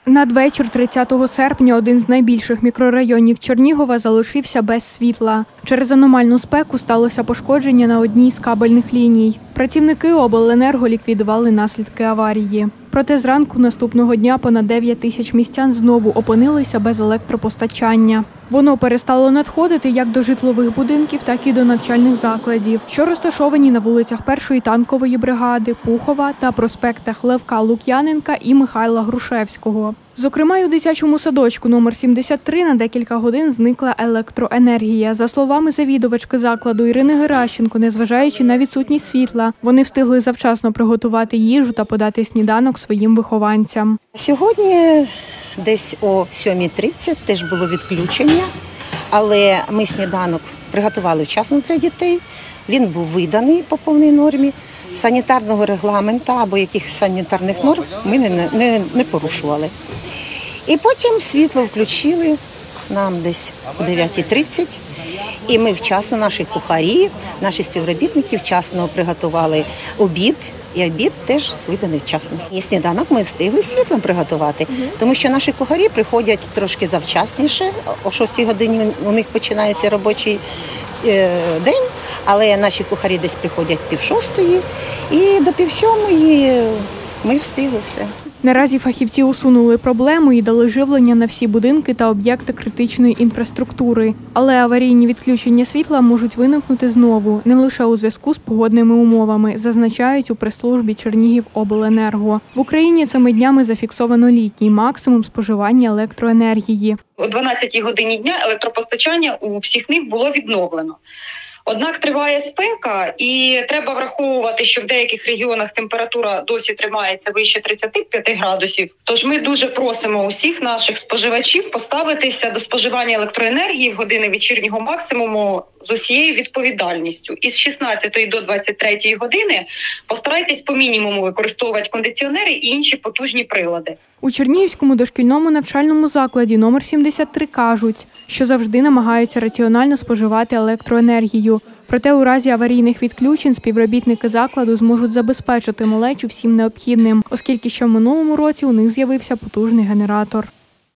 Надвечір 30 серпня один з найбільших мікрорайонів Чернігова залишився без світла. Через аномальну спеку сталося пошкодження на одній з кабельних ліній. Працівники обленерго ліквідували наслідки аварії. Проте зранку наступного дня понад 9 тисяч містян знову опинилися без електропостачання. Воно перестало надходити як до житлових будинків, так і до навчальних закладів, що розташовані на вулицях 1-ї танкової бригади, Пухова та проспектах Левка Лук'яненка і Михайла Грушевського. Зокрема, й у дитячому садочку номер 73 на декілька годин зникла електроенергія. За словами завідувачки закладу Ірини Геращенко, незважаючи на відсутність світла, вони встигли завчасно приготувати їжу та подати сніданок своїм вихованцям. Сьогодні десь о 7:30 теж було відключення, але ми сніданок приготували вчасно для дітей. Він був виданий по повній нормі. Санітарного регламенту або якихось санітарних норм ми не порушували. І потім світло включили нам десь о 9:30. І ми вчасно, наші кухарі, наші співробітники вчасно приготували обід. І обід теж виданий вчасно. І сніданок ми встигли світлом приготувати, тому що наші кухарі приходять трошки завчасніше, о 6 годині у них починається робочий день, але наші кухарі десь приходять 5:30 і до 5:30 ми встигли все. Наразі фахівці усунули проблему і дали живлення на всі будинки та об'єкти критичної інфраструктури. Але аварійні відключення світла можуть виникнути знову, не лише у зв'язку з погодними умовами, зазначають у прес-службі Чернігівобленерго. В Україні цими днями зафіксовано літній максимум споживання електроенергії. О 12-й годині дня електропостачання у всіх них було відновлено. Однак триває спека і треба враховувати, що в деяких регіонах температура досі тримається вище 35 градусів. Тож ми дуже просимо усіх наших споживачів поставитися до споживання електроенергії в години вечірнього максимуму з усією відповідальністю. Із 16 до 23 години постарайтесь по мінімуму використовувати кондиціонери і інші потужні прилади. У Чернігівському дошкільному навчальному закладі номер 73 кажуть, що завжди намагаються раціонально споживати електроенергію. Проте у разі аварійних відключень співробітники закладу зможуть забезпечити малечу всім необхідним, оскільки ще в минулому році у них з'явився потужний генератор.